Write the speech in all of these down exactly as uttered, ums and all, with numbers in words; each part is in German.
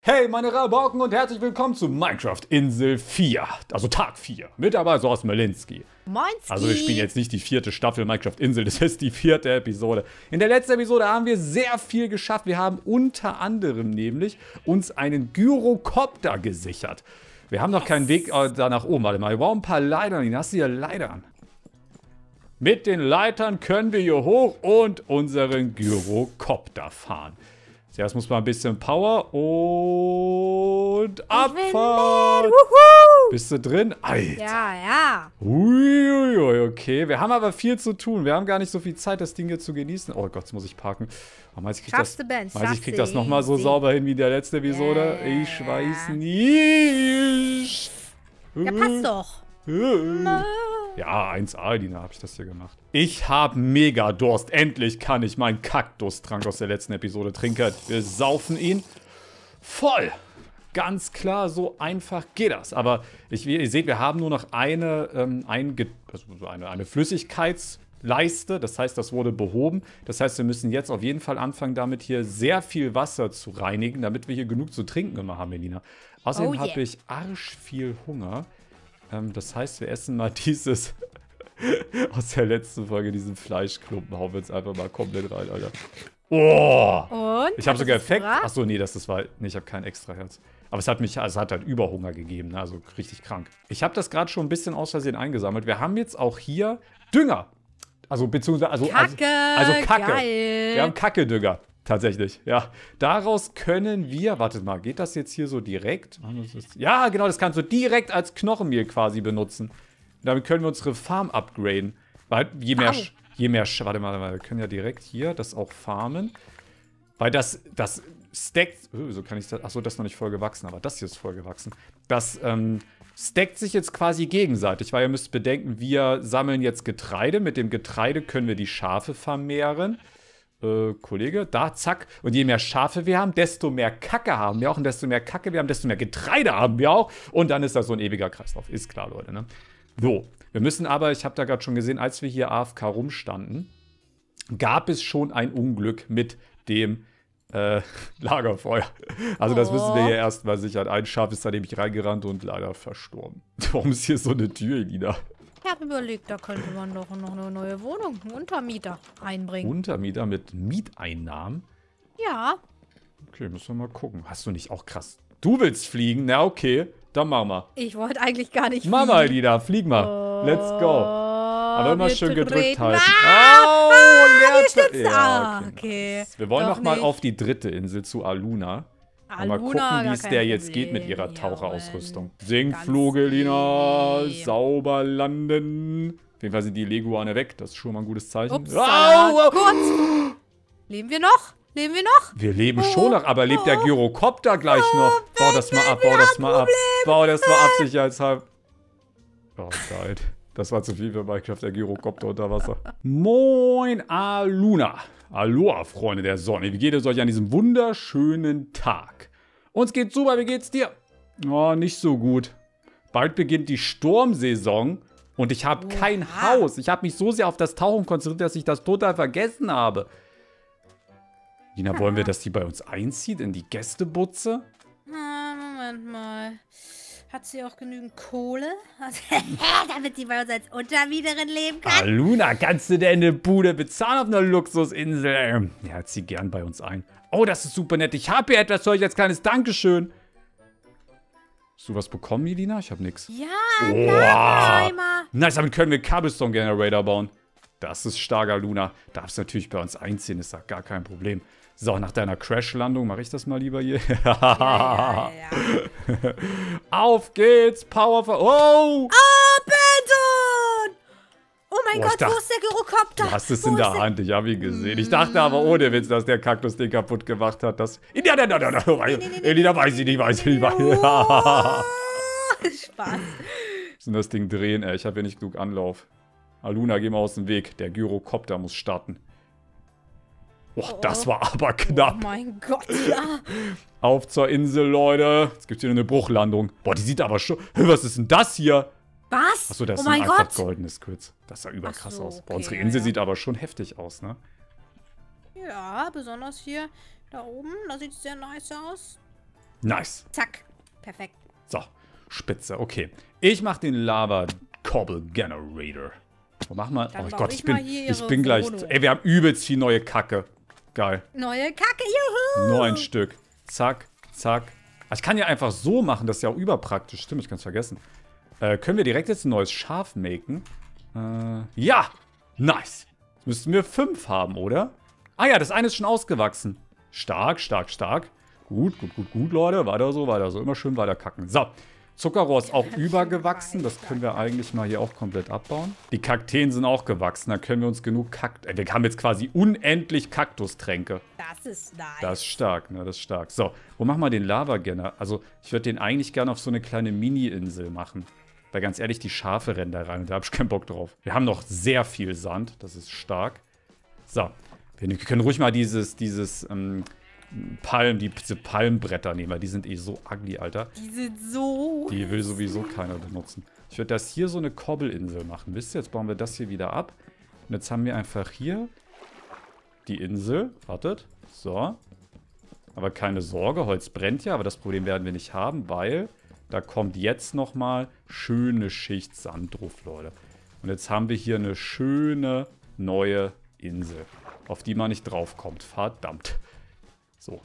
Hey meine Rabauken und herzlich willkommen zu Minecraft Insel vier, also Tag vier, mit dabei Source Malinski. Moinski. Also wir spielen jetzt nicht die vierte Staffel Minecraft Insel, das ist die vierte Episode. In der letzten Episode haben wir sehr viel geschafft, wir haben unter anderem nämlich uns einen Gyrocopter gesichert. Wir haben noch yes. keinen Weg äh, da nach oben, warte mal, wir brauchen ein paar Leitern, hast du hier Leitern? Mit den Leitern können wir hier hoch und unseren Gyrocopter fahren. Zuerst muss man ein bisschen Power und abfahren. Bist du drin? Alter. Ja, ja. Uiuiui, okay. Wir haben aber viel zu tun. Wir haben gar nicht so viel Zeit, das Ding hier zu genießen. Oh Gott, jetzt muss ich parken. Oh, meinst, ich krieg das, Ben, meinst, ich krieg das nochmal so sauber hin wie der letzte Episode? Yeah. Ich weiß nicht. Ja, passt doch. Ja, eins A, Dina, habe ich das hier gemacht. Ich habe mega Durst. Endlich kann ich meinen Kaktustrank aus der letzten Episode trinken. Wir saufen ihn voll. Ganz klar, so einfach geht das. Aber ich, wie ihr seht, wir haben nur noch eine, ähm, ein, also eine, eine Flüssigkeitsleiste. Das heißt, das wurde behoben. Das heißt, wir müssen jetzt auf jeden Fall anfangen, damit hier sehr viel Wasser zu reinigen, damit wir hier genug zu trinken immer haben, Elina. Außerdem oh yeah. habe ich arsch viel Hunger. Ähm, das heißt, wir essen mal dieses aus der letzten Folge, diesen Fleischklumpen. Hauen wir jetzt einfach mal komplett rein, Alter. Oh! Und? Ich habe sogar Effekt. Achso, nee, das, das war. Nee, ich habe kein extra Herz. Aber es hat mich, also es hat halt Überhunger gegeben, ne? Also richtig krank. Ich habe das gerade schon ein bisschen aus Versehen eingesammelt. Wir haben jetzt auch hier Dünger. Also, beziehungsweise, also, Kacke, also, also Kacke. Geil. Wir haben Kacke-Dünger. Tatsächlich, ja. Daraus können wir, wartet mal, geht das jetzt hier so direkt? Ja, genau, das kannst du direkt als Knochenmehl quasi benutzen. Damit können wir unsere Farm upgraden. Weil je mehr, wow. je mehr, warte mal, wir können ja direkt hier das auch farmen. Weil das, das stackt, oh, so kann ich das, achso, das ist noch nicht voll gewachsen, aber das hier ist voll gewachsen. Das, ähm, stackt sich jetzt quasi gegenseitig, weil ihr müsst bedenken, wir sammeln jetzt Getreide. Mit dem Getreide können wir die Schafe vermehren. Äh, Kollege, da, zack. Und je mehr Schafe wir haben, desto mehr Kacke haben wir auch. Und desto mehr Kacke wir haben, desto mehr Getreide haben wir auch. Und dann ist das so ein ewiger Kreislauf. Ist klar, Leute, ne? So, wir müssen aber, ich habe da gerade schon gesehen, als wir hier A F K rumstanden, gab es schon ein Unglück mit dem äh, Lagerfeuer. Also das oh. müssen wir hier erstmal sichern. Ein Schaf ist da nämlich reingerannt und leider verstorben. Warum ist hier so eine Tür, Elina? Ich habe überlegt, da könnte man doch noch eine neue Wohnung, einen Untermieter einbringen. Untermieter mit Mieteinnahmen? Ja. Okay, müssen wir mal gucken. Hast du nicht auch krass... Du willst fliegen? Na okay, dann machen wir. Ich wollte eigentlich gar nicht fliegen. Mama, Elina, flieg mal. Oh, let's go. Aber immer schön gedrückt halten. Ah, oh, ah, ja, ah, okay. okay. Wir wollen doch noch mal nicht. auf die dritte Insel zu Aluna. Aluna, mal gucken, wie es der jetzt geht mit ihrer Taucherausrüstung. Sinkflug, Elina. Sauber landen. Auf jeden Fall sind die Leguane weg. Das ist schon mal ein gutes Zeichen. Ups, oh, kurz. Leben wir noch? Leben wir noch? Wir leben oh, schon noch, aber lebt oh, der Gyrocopter gleich oh, noch? Bau das mal ab, bau das mal ab. Bau das mal ab, sicherheitshalber. Oh, geil. Das war zu viel für Minecraft, der Gyrocopter unter Wasser. Moin, Aluna. Aloha, Freunde der Sonne. Wie geht es euch an diesem wunderschönen Tag? Uns geht's super, wie geht's dir? Oh, nicht so gut. Bald beginnt die Sturmsaison und ich habe kein Haus. Ich habe mich so sehr auf das Tauchen konzentriert, dass ich das total vergessen habe. Dina, wollen wir, dass die bei uns einzieht in die Gästebutze? Na, Moment mal. Hat sie auch genügend Kohle? Damit sie bei uns als Untermieterin leben kann? Aluna, kannst du denn eine Bude bezahlen auf einer Luxusinsel? Ja, hat sie gern bei uns ein. Oh, das ist super nett. Ich habe hier etwas für euch als kleines Dankeschön. Hast du was bekommen, Elina? Ich habe nichts. Ja, Lava-Eimer. Nice, damit können wir Cobblestone Generator bauen. Das ist stark, Aluna. Darfst natürlich bei uns einziehen, ist da gar kein Problem. So, nach deiner Crash-Landung mache ich das mal lieber hier. ja, ja, ja. Auf geht's, Powerful. Oh! Oh, Benton! Oh mein oh, Gott, dachte, wo ist der Gyrocopter? Du hast es wo in der Hand, ich habe ihn gesehen. Ich dachte aber ohne Witz, dass der Kaktus den kaputt gemacht hat. Das ja, ja, ja, ja, Elina weiß ich nicht, weiß ich nicht. Oh, Spaß. Müssen das Ding drehen, ey. Ich habe hier nicht genug Anlauf. Aluna, geh mal aus dem Weg. Der Gyrocopter muss starten. Oh, das war aber knapp. Oh mein Gott, ja. Auf zur Insel, Leute. Jetzt gibt es hier eine Bruchlandung. Boah, die sieht aber schon... Was ist denn das hier? Was? Achso, das oh ist mein ein einfach Gott. goldenes Quiz. Das sah überkrass so, aus. okay, Boah, unsere ja, Insel ja. sieht aber schon heftig aus, ne? Ja, besonders hier da oben. Da sieht es sehr nice aus. Nice. Zack. Perfekt. So, spitze. Okay. Ich mach den Lava Cobble Generator. Wo machen wir? Dann Oh baue Gott, ich ich bin, mal hier ich ihre bin gleich. Wohnung. Ey, wir haben übelst viel neue Kacke. Geil. Neue Kacke, juhu! Nur ein Stück. Zack, zack. Ah, ich kann ja einfach so machen, das ist ja auch überpraktisch. Stimmt, ich kann es vergessen. Äh, können wir direkt jetzt ein neues Schaf maken? Äh, ja! Nice. Jetzt müssten wir fünf haben, oder? Ah ja, das eine ist schon ausgewachsen. Stark, stark, stark. Gut, gut, gut, gut, Leute. Weiter so, weiter so. Immer schön weiter kacken. So. Zuckerrohr ist auch übergewachsen. Das können wir eigentlich mal hier auch komplett abbauen. Die Kakteen sind auch gewachsen. Da können wir uns genug Kakt... Wir haben jetzt quasi unendlich Kaktustränke. Das ist nice. Das ist stark, ne? Das ist stark. So, wo machen wir den Lava-Genner? Also, ich würde den eigentlich gerne auf so eine kleine Mini-Insel machen. Weil ganz ehrlich, die Schafe rennen da rein. Da habe ich keinen Bock drauf. Wir haben noch sehr viel Sand. Das ist stark. So. Wir können ruhig mal dieses, dieses, ähm, Palm, die, diese Palmbretter nehmen, weil die sind eh so ugly, Alter. Die sind so... Die will sowieso keiner benutzen. Ich würde das hier so eine Kobbelinsel machen. Wisst ihr, jetzt bauen wir das hier wieder ab. Und jetzt haben wir einfach hier die Insel. Wartet. So. Aber keine Sorge, Holz brennt ja, aber das Problem werden wir nicht haben, weil da kommt jetzt nochmal schöne Schicht Sand drauf, Leute. Und jetzt haben wir hier eine schöne neue Insel, auf die man nicht draufkommt. Verdammt. So.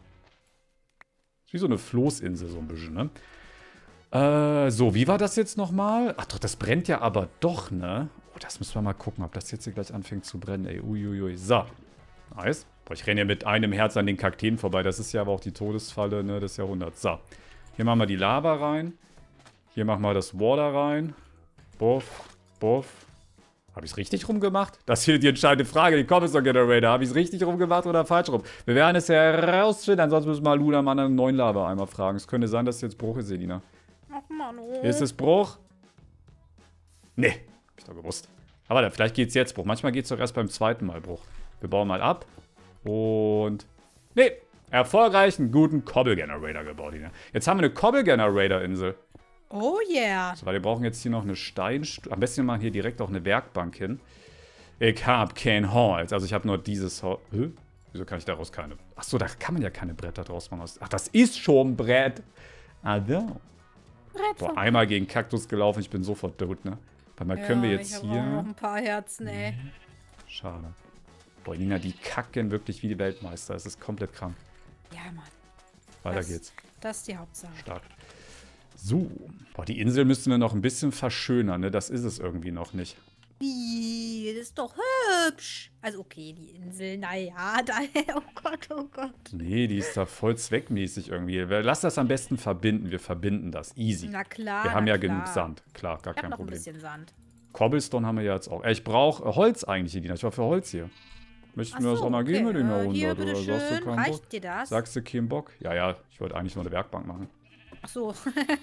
Wie so eine Floßinsel, so ein bisschen, ne? Äh, so, wie war das jetzt nochmal? Ach doch, das brennt ja aber doch, ne? Oh, das müssen wir mal gucken, ob das jetzt hier gleich anfängt zu brennen, ey. Uiuiui. So. Nice. Boah, ich renne ja mit einem Herz an den Kakteen vorbei. Das ist ja aber auch die Todesfalle, ne, des Jahrhunderts. So. Hier machen wir die Lava rein. Hier machen wir das Water rein. Buff, buff. Habe ich es richtig rumgemacht? Das ist hier die entscheidende Frage, die Cobblestone Generator. Habe ich es richtig rumgemacht oder falsch rum? Wir werden es herausfinden, ansonsten müssen wir Luna mal einen neuen Lava-Eimer fragen. Es könnte sein, dass es jetzt Bruch ist, Selina. Ach Mann, oh. Ist es Bruch? Nee, hab ich doch gewusst. Aber dann, vielleicht geht es jetzt Bruch. Manchmal geht es doch erst beim zweiten Mal Bruch. Wir bauen mal ab. Und... Nee, erfolgreich einen guten Cobble-Generator gebaut. Jetzt haben wir eine Cobble-Generator-Insel. Oh yeah. So, weil wir brauchen jetzt hier noch eine Steinstufe. Am besten machen wir hier direkt auch eine Werkbank hin. Ich hab kein Holz. Also ich habe nur dieses Holz. Hä? Wieso kann ich daraus keine... Achso, da kann man ja keine Bretter draus machen. Ach, das ist schon ein Brett. Also. Brett Boah, einmal gegen Kaktus gelaufen. Ich bin sofort tot, ne? Weil mal ja, können wir jetzt ich hier... auch noch ein paar Herzen, ey. Schade. Boah, Nina, die kacken wirklich wie die Weltmeister. Es ist komplett krank. Ja, Mann. Weiter das, geht's. Das ist die Hauptsache. Stark. So. Boah, die Insel müssten wir noch ein bisschen verschönern, ne? Das ist es irgendwie noch nicht. Wie, das ist doch hübsch. Also okay, die Insel, naja, da, oh Gott, oh Gott. Nee, die ist da voll zweckmäßig irgendwie. Lass das am besten verbinden. Wir verbinden das. Easy. Na klar, Wir haben na ja klar. genug Sand. Klar, gar Ich hab kein noch Problem. ein bisschen Sand. Cobblestone haben wir ja jetzt auch. Äh, Ich brauche Holz eigentlich, Edina. Ich war für Holz hier. Möchten Ach wir das so, auch mal geben okay. mit dem äh, Jahrhundert? Hier, Oder sagst du bitteschön. keinen Bock? Reicht dir das? Sagst du keinen Bock? Ja, ja. Ich wollte eigentlich nur eine Werkbank machen. Ach so.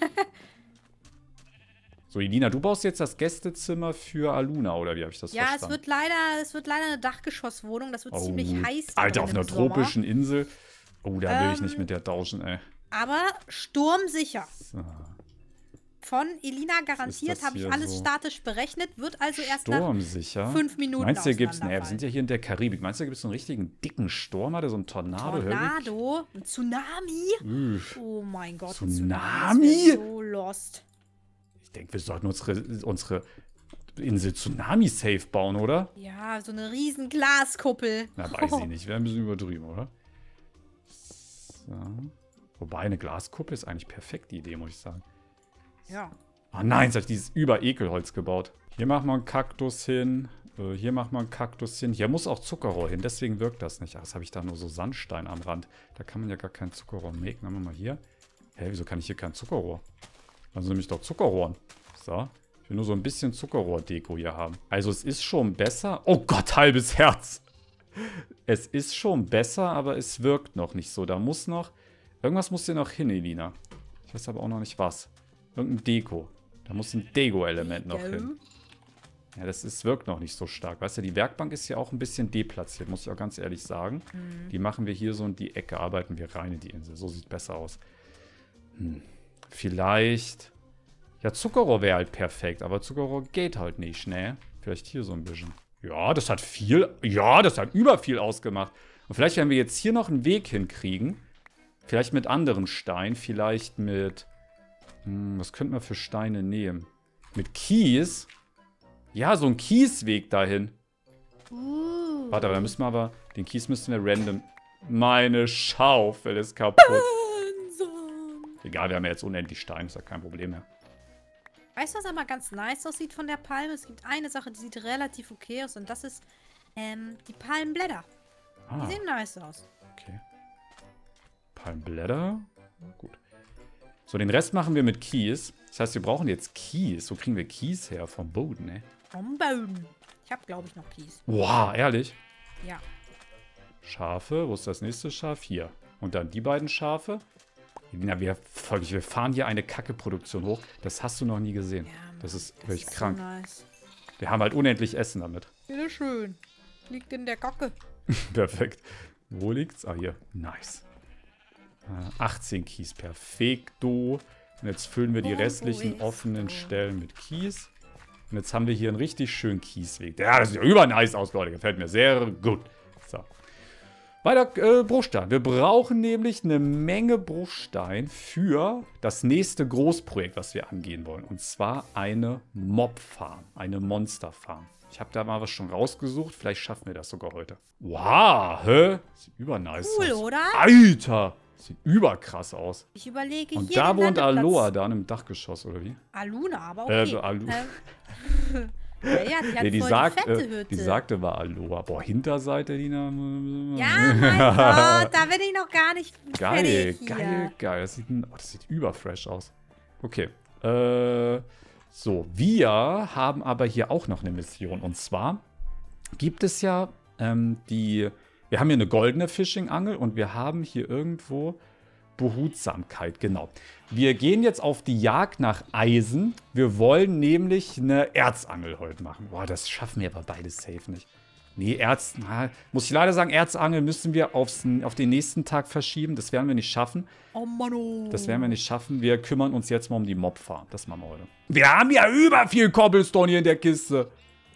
So, Edina, du baust jetzt das Gästezimmer für Aluna, oder wie habe ich das Ja, verstanden? es wird leider, es wird leider eine Dachgeschosswohnung. Das wird Oh, ziemlich heiß. da Alter, drin auf im einer Sommer. tropischen Insel. Oh, da will ich Ähm, nicht mit der tauschen, ey. Aber sturmsicher. So. Von Elina garantiert, das habe ich hier alles so? statisch berechnet. Wird also erst nach Sturmsicher. fünf Minuten Meinst du, hier gibt's. Naja, wir auseinanderfallen. sind ja hier in der Karibik. Meinst du, da gibt es so einen richtigen dicken Sturm, oder so einen Tornado? Tornado, ein Tsunami. Üff. Oh mein Gott, Tsunami? ein Tsunami. Das wär so lost. Ich denke, wir sollten unsere, unsere Insel Tsunami-safe bauen, oder? Ja, so eine riesen Glaskuppel. Na, weiß ich nicht. Wäre ein bisschen übertrieben, oder? So. Wobei, eine Glaskuppel ist eigentlich perfekt, die Idee, muss ich sagen. Ja. Oh nein, jetzt habe ich dieses Über-Ekelholz gebaut. Hier machen wir einen Kaktus hin. Äh, hier machen wir einen Kaktus hin. Hier muss auch Zuckerrohr hin, deswegen wirkt das nicht. Ach, jetzt habe ich da nur so Sandstein am Rand. Da kann man ja gar kein Zuckerrohr machen. Haben wir mal hier. Hä, wieso kann ich hier kein Zuckerrohr? Also nämlich doch Zuckerrohren. So. Ich will nur so ein bisschen Zuckerrohr-Deko hier haben. Also es ist schon besser. Oh Gott, halbes Herz. Es ist schon besser, aber es wirkt noch nicht so. Da muss noch... Irgendwas muss hier noch hin, Elina. Ich weiß aber auch noch nicht was. Irgendein Deko. Da muss ein Deko-Element noch hin. Ja, das ist, wirkt noch nicht so stark. Weißt du, die Werkbank ist ja auch ein bisschen deplatziert, muss ich auch ganz ehrlich sagen. Mhm. Die machen wir hier so in die Ecke, arbeiten wir rein in die Insel. So sieht besser aus. Hm. Vielleicht... Ja, Zuckerrohr wäre halt perfekt, aber Zuckerrohr geht halt nicht, ne? Vielleicht hier so ein bisschen. Ja, das hat viel... Ja, das hat über viel ausgemacht. Und vielleicht, wenn wir jetzt hier noch einen Weg hinkriegen... Vielleicht mit anderen Steinen. Vielleicht mit... Hm, was könnten wir für Steine nehmen? Mit Kies? Ja, so ein Kiesweg dahin. Uh. Warte, aber da müssen wir aber... Den Kies müssen wir random... Meine Schaufel ist kaputt. Egal, wir haben ja jetzt unendlich Stein. Ist ja kein Problem mehr. Weißt du, was aber ganz nice aussieht von der Palme? Es gibt eine Sache, die sieht relativ okay aus. Und das ist ähm, die Palmenblätter. Ah, Die sehen nice aus. okay. Palmblätter. Gut. So, den Rest machen wir mit Kies. Das heißt, wir brauchen jetzt Kies. Wo kriegen wir Kies her? Vom Boden, ne? Vom Boden. Ich habe, glaube ich, noch Kies. Wow, ehrlich? Ja. Schafe. Wo ist das nächste Schaf? Hier. Und dann die beiden Schafe. Elina, wir, folglich, wir fahren hier eine Kacke-Produktion hoch. Das hast du noch nie gesehen. Ja, Mann, das ist das wirklich ist krank. So nice. Wir haben halt unendlich Essen damit. Bitteschön. Liegt in der Kacke. Perfekt. Wo liegt's? Ah, hier. Nice. Äh, achtzehn Kies. Perfekto. Und jetzt füllen wir die Wo restlichen ist offenen du? Stellen mit Kies. Und jetzt haben wir hier einen richtig schönen Kiesweg. Ja, das sieht ja übernice aus, Leute. Gefällt mir sehr gut. So. Weiter, äh, Bruchstein. Wir brauchen nämlich eine Menge Bruchstein für das nächste Großprojekt, was wir angehen wollen. Und zwar eine Mob-Farm. Eine Monster-Farm. Ich habe da mal was schon rausgesucht. Vielleicht schaffen wir das sogar heute. Wow, hä? Sieht übernice Cool, aus. oder? Alter! Sieht überkrass aus. Ich überlege Und hier da den wohnt Landeplatz. Aloha, da im Dachgeschoss, oder wie? Aluna, aber Äh, okay. Alu Ähm, ja, ja, die hat nee, die, voll sagt, die fette äh, Hütte. die sagte war Aloha. Boah, Hinterseite, Lina. Ja, mein Gott, da bin ich noch gar nicht Geil, fertig hier. geil, geil. Das sieht, ein, oh, das sieht überfresh aus. Okay. Äh, so, wir haben aber hier auch noch eine Mission. Und zwar gibt es ja ähm, die... Wir haben hier eine goldene Fishing-Angel und wir haben hier irgendwo Behutsamkeit, genau. Wir gehen jetzt auf die Jagd nach Eisen. Wir wollen nämlich eine Erzangel heute machen. Boah, das schaffen wir aber beides safe nicht. Nee, Erz, na, muss ich leider sagen, Erzangel müssen wir aufs, auf den nächsten Tag verschieben. Das werden wir nicht schaffen. Oh Mann, oh. Das werden wir nicht schaffen. Wir kümmern uns jetzt mal um die Mob-Farm. Das machen wir heute. Wir haben ja über viel Cobblestone hier in der Kiste.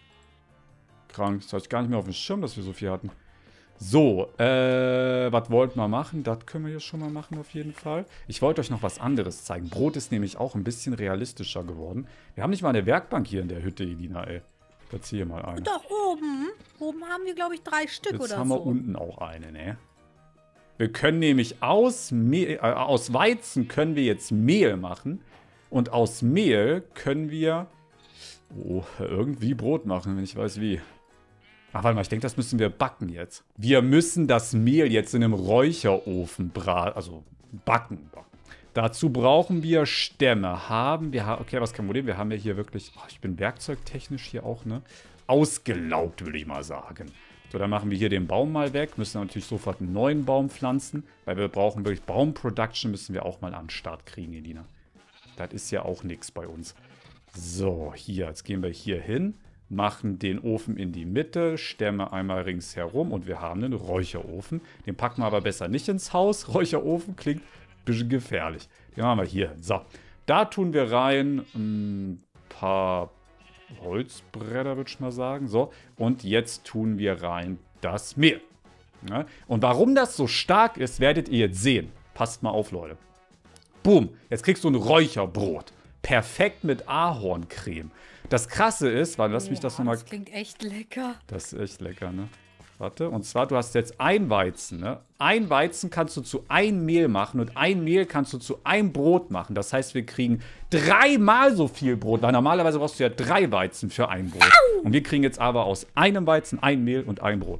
Krank. Das hatte ich gar nicht mehr auf dem Schirm, dass wir so viel hatten. So, äh, was wollten wir machen? Das können wir hier schon mal machen auf jeden Fall. Ich wollte euch noch was anderes zeigen. Brot ist nämlich auch ein bisschen realistischer geworden. Wir haben nicht mal eine Werkbank hier in der Hütte, Elina, ey. Platziere hier mal eine. Doch, oben. Oben haben wir, glaube ich, drei Stück Jetzt oder haben so. wir unten auch eine, ne? Wir können nämlich aus, Mehl, äh, aus Weizen können wir jetzt Mehl machen. Und aus Mehl können wir oh, irgendwie Brot machen, wenn ich weiß wie. Ach, warte mal, ich denke, das müssen wir backen jetzt. Wir müssen das Mehl jetzt in einem Räucherofen braten, also backen. Dazu brauchen wir Stämme. Haben wir, okay, was kein Problem, wir haben ja hier wirklich, oh, ich bin werkzeugtechnisch hier auch, ne, ausgelaugt, würde ich mal sagen. So, dann machen wir hier den Baum mal weg, müssen natürlich sofort einen neuen Baum pflanzen, weil wir brauchen wirklich Baumproduction, müssen wir auch mal an den Start kriegen, Elina. Das ist ja auch nichts bei uns. So, hier, jetzt gehen wir hier hin. Machen den Ofen in die Mitte, Stämme einmal ringsherum und wir haben einen Räucherofen. Den packen wir aber besser nicht ins Haus. Räucherofen klingt ein bisschen gefährlich. Den machen wir hier. So, da tun wir rein ein paar Holzbretter, würde ich mal sagen. So, und jetzt tun wir rein das Mehl. Ja? Und warum das so stark ist, werdet ihr jetzt sehen. Passt mal auf, Leute. Boom, jetzt kriegst du ein Räucherbrot. Perfekt mit Ahorncreme. Das Krasse ist, warte, lass mich das nochmal... Das klingt echt lecker. Das ist echt lecker, ne? Warte, und zwar, du hast jetzt ein Weizen, ne? Ein Weizen kannst du zu ein Mehl machen und ein Mehl kannst du zu einem Brot machen. Das heißt, wir kriegen dreimal so viel Brot, weil normalerweise brauchst du ja drei Weizen für ein Brot. Und wir kriegen jetzt aber aus einem Weizen ein Mehl und ein Brot.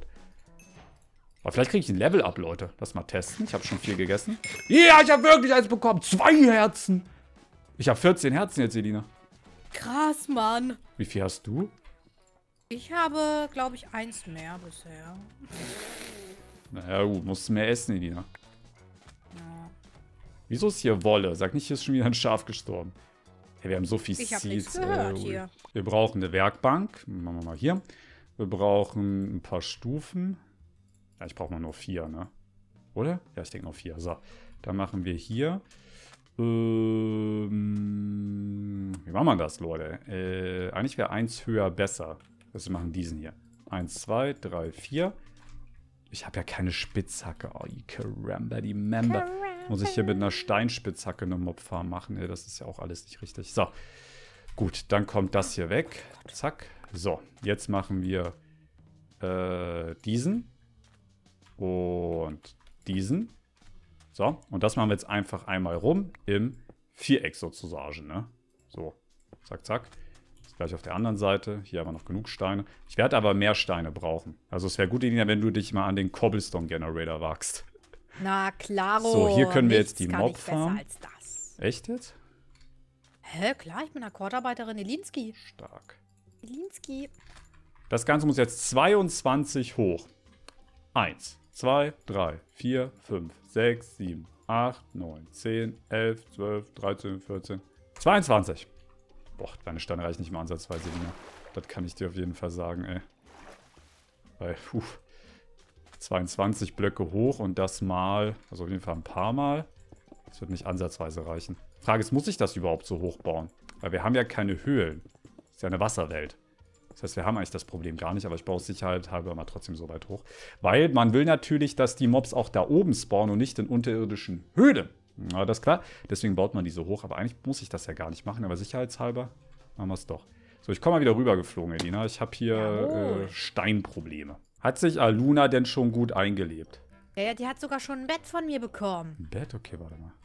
Aber vielleicht kriege ich ein Level up, Leute. Lass mal testen. Ich habe schon viel gegessen. Ja, ich habe wirklich eins bekommen. Zwei Herzen. Ich habe vierzehn Herzen jetzt, Elina. Krass, Mann. Wie viel hast du? Ich habe, glaube ich, eins mehr bisher. Naja, gut, musst du mehr essen, Elina. Ja. Wieso ist hier Wolle? Sag nicht, hier ist schon wieder ein Schaf gestorben. Hey, wir haben so viel Ich habe Seeds. nichts gehört äh, hier. Wir brauchen eine Werkbank. Machen wir mal hier. Wir brauchen ein paar Stufen. Ja, ich brauche mal nur vier, ne? Oder? Ja, ich denke nur vier. So, dann machen wir hier. Ähm, wie machen wir das, Leute? Äh, eigentlich wäre eins höher besser. Also wir machen diesen hier. eins, zwei, drei, vier. Ich habe ja keine Spitzhacke. Oh, Karamba, die Member. Muss ich hier mit einer Steinspitzhacke eine Mobfarm machen? Nee, das ist ja auch alles nicht richtig. So, gut, dann kommt das hier weg. Zack. So, jetzt machen wir äh, diesen und diesen. So, und das machen wir jetzt einfach einmal rum im Viereck sozusagen, ne? So, zack, zack. Jetzt gleich auf der anderen Seite. Hier haben wir noch genug Steine. Ich werde aber mehr Steine brauchen. Also es wäre gut, Elina, wenn du dich mal an den Cobblestone Generator wagst. Na klaro. So, hier können wir Nichts jetzt die kann ich Mob-Farm. besser als das. Echt jetzt? Hä, klar, ich bin Akkordarbeiterin Elinski. Stark. Elinski. Das Ganze muss jetzt zweiundzwanzig hoch. eins, zwei, drei, vier, fünf, sechs, sieben, acht, neun, zehn, elf, zwölf, dreizehn, vierzehn, zweiundzwanzig. Boah, deine Steine reichen nicht mal ansatzweise, Lina. Das kann ich dir auf jeden Fall sagen, ey. Weil, puh, zweiundzwanzig Blöcke hoch und das mal, also auf jeden Fall ein paar Mal. Das wird nicht ansatzweise reichen. Frage ist, muss ich das überhaupt so hoch bauen? Weil wir haben ja keine Höhlen. Das ist ja eine Wasserwelt. Das heißt, wir haben eigentlich das Problem gar nicht, aber ich baue es Sicherheit halber mal trotzdem so weit hoch. Weil man will natürlich, dass die Mobs auch da oben spawnen und nicht in unterirdischen Höhlen. Na, das ist klar. Deswegen baut man die so hoch. Aber eigentlich muss ich das ja gar nicht machen, aber sicherheitshalber machen wir es doch. So, ich komme mal wieder rüber geflogen, Elina. Ich habe hier äh, Steinprobleme. Hat sich Aluna denn schon gut eingelebt? Ja, ja, die hat sogar schon ein Bett von mir bekommen. Ein Bett? Okay, warte mal.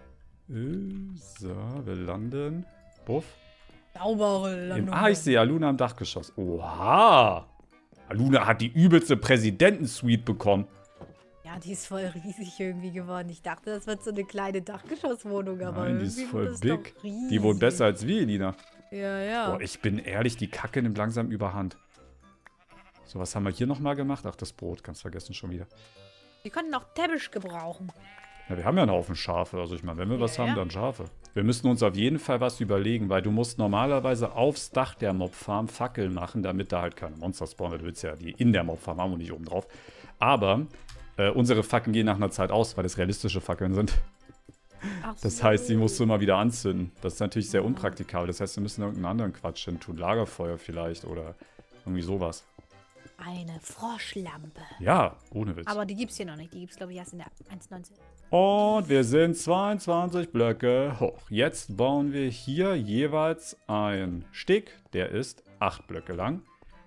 Äh, so, wir landen. Buff. Saubere Landung. Im, ah, ich sehe Aluna im Dachgeschoss. Oha! Aluna hat die übelste Präsidentensuite bekommen. Ja, die ist voll riesig irgendwie geworden. Ich dachte, das wird so eine kleine Dachgeschosswohnung, aber Nein, die ist irgendwie voll wird das big. doch riesig. Die wohnt besser als wir, Elina. Ja, ja. Boah, ich bin ehrlich, die Kacke nimmt langsam überhand. So, was haben wir hier nochmal gemacht? Ach, das Brot, ganz vergessen schon wieder. Wir könnten auch Teppich gebrauchen. Ja, wir haben ja einen Haufen Schafe. Also ich meine, wenn wir Ja, was haben, ja. dann Schafe. Wir müssen uns auf jeden Fall was überlegen, weil du musst normalerweise aufs Dach der Mobfarm Fackeln machen, damit da halt keine Monster spawnen. Du willst ja die in der Mobfarm haben und nicht oben drauf. Aber äh, unsere Fackeln gehen nach einer Zeit aus, weil es realistische Fackeln sind. Ach Das so. heißt, die musst du immer wieder anzünden. Das ist natürlich sehr unpraktikabel. Das heißt, wir müssen irgendeinen anderen Quatsch hin tun. Lagerfeuer vielleicht oder irgendwie sowas. Eine Froschlampe. Ja, ohne Witz. Aber die gibt's hier noch nicht. Die gibt's, glaube ich, erst in der eins neunzehn. Und wir sind zweiundzwanzig Blöcke hoch. Jetzt bauen wir hier jeweils einen Steg. Der ist acht Blöcke lang.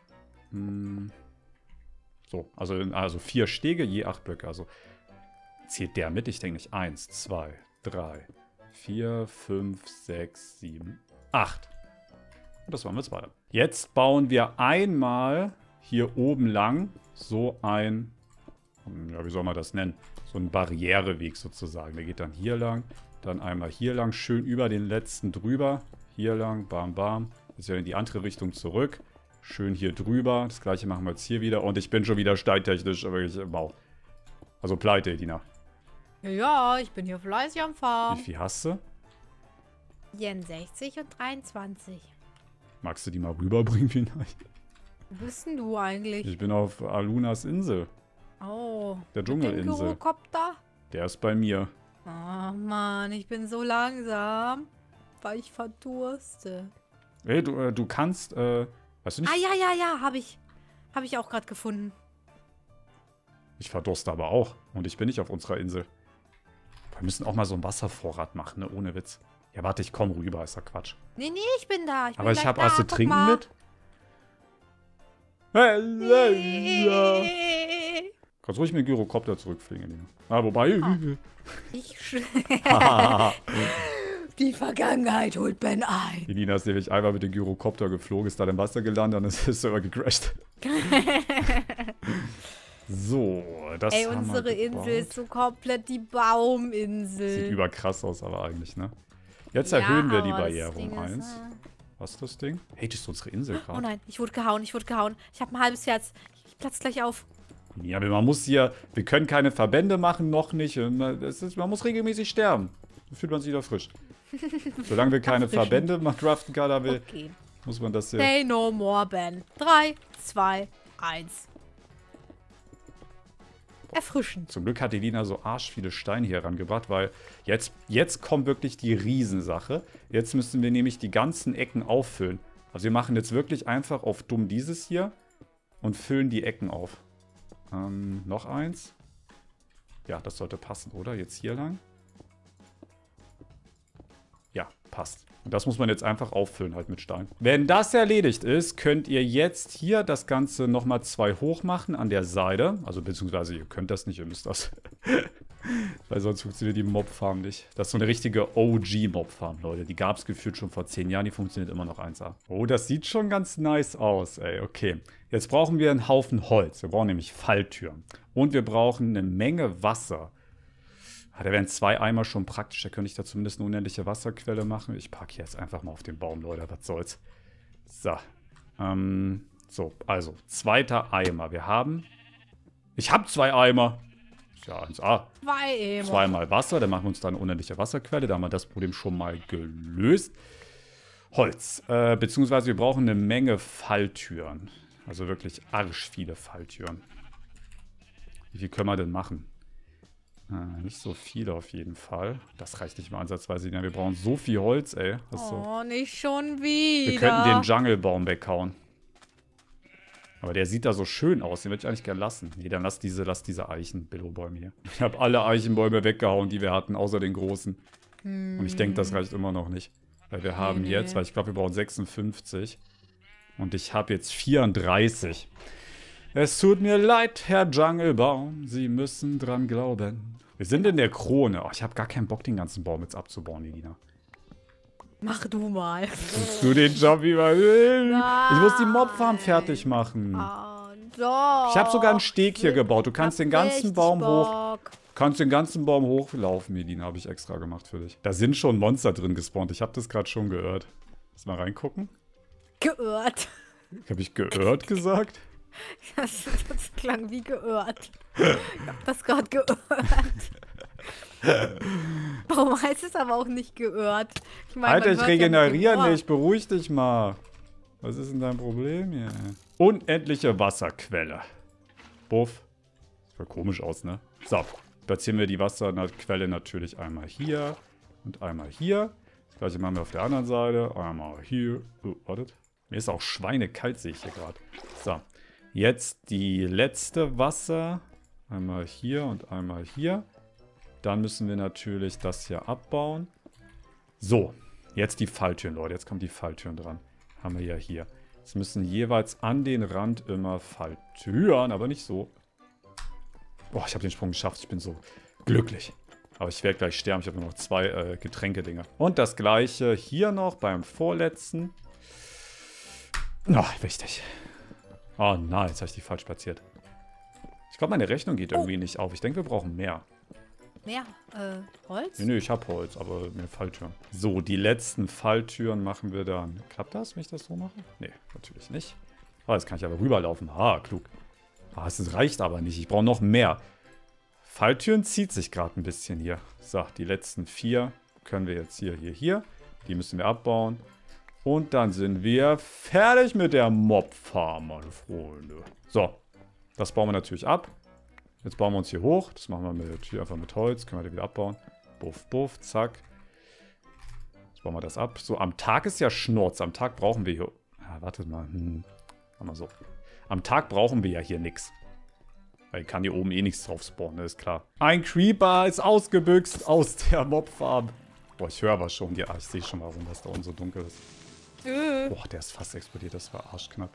Hm. So, also, also vier Stege, je acht Blöcke. Also zählt der mit? Ich denke nicht. Eins, zwei, drei, vier, fünf, sechs, sieben, acht. Und das waren wir weiter. Jetzt bauen wir einmal hier oben lang so ein, ja, wie soll man das nennen? So ein Barriereweg sozusagen. Der geht dann hier lang, dann einmal hier lang, schön über den letzten drüber. Hier lang, bam, bam. Jetzt wieder in die andere Richtung zurück. Schön hier drüber. Das gleiche machen wir jetzt hier wieder. Und ich bin schon wieder steintechnisch wirklich im Bau. Also pleite, Edina. Ja, ja, ich bin hier fleißig am Farm. Wie viel hast du? vierundsechzig und dreiundzwanzig. Magst du die mal rüberbringen vielleicht? Wo bist denn du eigentlich? Ich bin auf Alunas Insel. Oh. Der mit dem Dschungelinsel. Gyrokopter? Der ist bei mir. Oh Mann, ich bin so langsam, weil ich verdurste. Ey, du, äh, du kannst, äh, weißt du nicht? Ah, ja, ja, ja, habe ich. Habe ich auch gerade gefunden. Ich verdurste aber auch. Und ich bin nicht auf unserer Insel. Wir müssen auch mal so einen Wasservorrat machen, ne? Ohne Witz. Ja, warte, ich komm rüber, ist ja Quatsch. Nee, nee, ich bin da. Ich bin Aber ich gleich habe, da. hast du Guck Trinken mal. mit? Nee. Kannst ruhig mit dem Gyrokopter zurückfliegen, Elina. Ah, wobei. Ich sch Die Vergangenheit holt Ben ein. Elina ist nämlich einmal mit dem Gyrokopter geflogen, ist dann im Wasser gelandet und ist der Server gecrashed. So, das Ey, haben unsere wir gebaut. Insel ist so komplett die Bauminsel. Sieht überkrass aus, aber eigentlich, ne? Jetzt Ja, erhöhen wir die aber das Barriere Ding um ist, eins. äh, Was ist das Ding? Hey, das ist unsere Insel Oh gerade. nein, ich wurde gehauen, ich wurde gehauen. Ich habe ein halbes Herz. Ich platz gleich auf. Ja, aber man muss hier, wir können keine Verbände machen, noch nicht. Das ist, man muss regelmäßig sterben. Dann fühlt man sich wieder frisch. Solange wir keine Erfrischend. Verbände machen, draften kann, aber Okay. muss man das hier... Say no more, Ben. drei, zwei, eins. Erfrischend. Zum Glück hat Elina so arsch viele Steine hier rangebracht, weil jetzt, jetzt kommt wirklich die Riesensache. Jetzt müssen wir nämlich die ganzen Ecken auffüllen. Also wir machen jetzt wirklich einfach auf dumm dieses hier und füllen die Ecken auf. Ähm, noch eins. Ja, das sollte passen, oder? Jetzt hier lang. Ja, passt. Und das muss man jetzt einfach auffüllen halt mit Stein. Wenn das erledigt ist, könnt ihr jetzt hier das Ganze nochmal zwei hoch machen an der Seite. Also beziehungsweise ihr könnt das nicht, ihr müsst das. Weil sonst funktioniert die Mobfarm nicht. Das ist so eine richtige O G-Mobfarm, Leute. Die gab es gefühlt schon vor zehn Jahren. Die funktioniert immer noch eins A. Oh, das sieht schon ganz nice aus, ey. Okay. Jetzt brauchen wir einen Haufen Holz. Wir brauchen nämlich Falltüren. Und wir brauchen eine Menge Wasser. Ah, da wären zwei Eimer schon praktisch. Da könnte ich da zumindest eine unendliche Wasserquelle machen. Ich packe jetzt einfach mal auf den Baum, Leute. Was soll's. So. Ähm, so, also. Zweiter Eimer. Wir haben... Ich habe zwei Eimer. Ja, eins A. Zwei. Zweimal Wasser, dann machen wir uns da eine unendliche Wasserquelle. Da haben wir das Problem schon mal gelöst. Holz. Äh, beziehungsweise wir brauchen eine Menge Falltüren. Also wirklich arsch viele Falltüren. Wie viel können wir denn machen? Äh, nicht so viele auf jeden Fall. Das reicht nicht mal ansatzweise. Ja, wir brauchen so viel Holz, ey. Das Oh, so. nicht schon wieder. Wir könnten den Dschungelbaum weghauen. Aber der sieht da so schön aus. Den würde ich eigentlich gerne lassen. Nee, dann lass diese, lass diese Eichen-Billowbäume hier. Ich habe alle Eichenbäume weggehauen, die wir hatten, außer den großen. Hm. Und ich denke, das reicht immer noch nicht. Weil wir haben nee, nee. jetzt, weil ich glaube, wir brauchen sechsundfünfzig. Und ich habe jetzt vierunddreißig. Es tut mir leid, Herr Dschungelbaum. Sie müssen dran glauben. Wir sind in der Krone. Oh, ich habe gar keinen Bock, den ganzen Baum jetzt abzubauen, Elina. Mach du mal. Musst du den Job übernehmen? Ich muss die Mobfarm fertig machen. Oh, doch. Ich habe sogar einen Steg hier gebaut. Du kannst den ganzen Baum hoch... kannst den ganzen Baum hochlaufen, Elina. Habe ich extra gemacht für dich. Da sind schon Monster drin gespawnt. Ich habe das gerade schon gehört. Lass mal reingucken. Geirrt. Habe ich geirrt gesagt? Das, das klang wie geirrt. Ich habe das gerade geirrt. Warum heißt es aber auch nicht geirrt? Ich mein, Alter, ich regeneriere ja nicht. Beruhig dich mal. Was ist denn dein Problem hier? Unendliche Wasserquelle. Buff. Das sieht komisch aus, ne? So, platzieren wir die Wasserquelle natürlich einmal hier und einmal hier. Das gleiche machen wir auf der anderen Seite. Einmal hier. Oh, wartet. Mir ist auch schweinekalt, sehe ich hier gerade. So, jetzt die letzte Wasser. Einmal hier und einmal hier. Dann müssen wir natürlich das hier abbauen. So, jetzt die Falltüren, Leute. Jetzt kommen die Falltüren dran. Haben wir ja hier. Jetzt müssen jeweils an den Rand immer Falltüren, aber nicht so. Boah, ich habe den Sprung geschafft. Ich bin so glücklich. Aber ich werde gleich sterben. Ich habe nur noch zwei äh, Getränke-Dinger. Und das gleiche hier noch beim vorletzten. Oh, wichtig. Oh nein, jetzt habe ich die falsch platziert. Ich glaube, meine Rechnung geht irgendwie oh. nicht auf. Ich denke, wir brauchen mehr. Mehr? Äh, Holz? Nee, nee, ich habe Holz, aber mehr Falltüren. So, die letzten Falltüren machen wir dann. Klappt das, wenn ich das so mache? Nee, natürlich nicht. Oh, jetzt kann ich aber rüberlaufen. Ah, klug. Ah, es reicht aber nicht. Ich brauche noch mehr. Falltüren zieht sich gerade ein bisschen hier. So, die letzten vier können wir jetzt hier, hier, hier. Die müssen wir abbauen. Und dann sind wir fertig mit der Mobfarm, meine Freunde. So, das bauen wir natürlich ab. Jetzt bauen wir uns hier hoch. Das machen wir mit, hier einfach mit Holz. Können wir den wieder abbauen. Buff, buff, zack. Jetzt bauen wir das ab. So, am Tag ist ja Schnurz. Am Tag brauchen wir hier... Ah, wartet mal. Hm. Machen wir so. Am Tag brauchen wir ja hier nichts. Weil kann hier oben eh nichts drauf spawnen, ne? Ist klar. Ein Creeper ist ausgebüxt aus der Mobfarm. Boah, ich höre was schon. Ja, ich sehe schon, warum das da unten so dunkel ist. Äh. Boah, der ist fast explodiert. Das war arschknapp.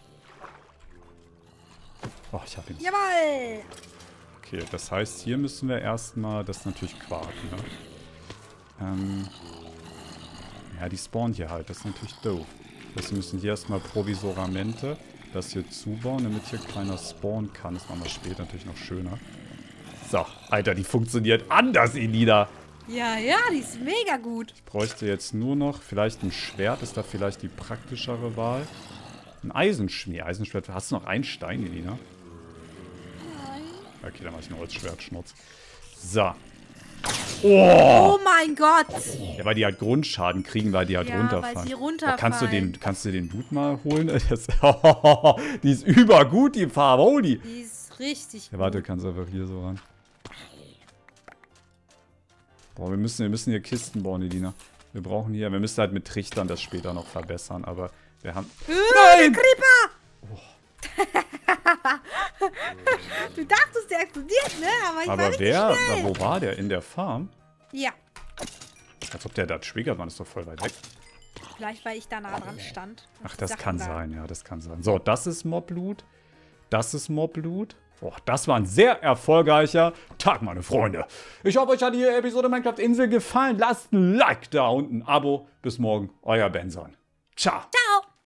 Oh, ich hab ihn nicht. Jawohl! Okay, das heißt, hier müssen wir erstmal, das ist natürlich Quark, ne? Ähm, ja, die spawnen hier halt, das ist natürlich doof. Das müssen hier erstmal provisoramente das hier zubauen, damit hier keiner spawnen kann. Das machen wir später natürlich noch schöner. So, Alter, die funktioniert anders, Elina. Ja, ja, die ist mega gut. Ich bräuchte jetzt nur noch, vielleicht ein Schwert, ist da vielleicht die praktischere Wahl. Ein Eisenschwert. Nee, Eisenschwert. Hast du noch einen Stein, Elina? Okay, dann mach ich ein Holzschwert, Schnurz. So. Oh! Oh mein Gott! Ja, weil die halt Grundschaden kriegen, weil die halt ja, runterfallen. Weil sie runterfallen. Oh, kannst, du den, kannst du den Dude mal holen? Das, die ist übergut, die Farbe. Holy! Die ist richtig ja, warte, kannst du einfach hier so ran. Boah, wir müssen, wir müssen hier Kisten bauen, Elina. Wir brauchen hier, wir müssen halt mit Trichtern das später noch verbessern, aber wir haben... Uh, Nein! Der Creeper! Oh. Du dachtest, der explodiert, ne? Aber ich Aber war nicht wer? schnell. Wo war der? In der Farm? Ja. Als ob der da triggert, man ist doch voll weit weg. Vielleicht, weil ich da nah dran stand. Ach, das kann sein, ja, das kann sein. So, das ist Mobblut. Das ist Mobblut. Oh, das war ein sehr erfolgreicher Tag, meine Freunde. Ich hoffe, euch hat die Episode Minecraft Insel gefallen. Lasst ein Like da und ein Abo. Bis morgen, euer Benson. Ciao. Ciao.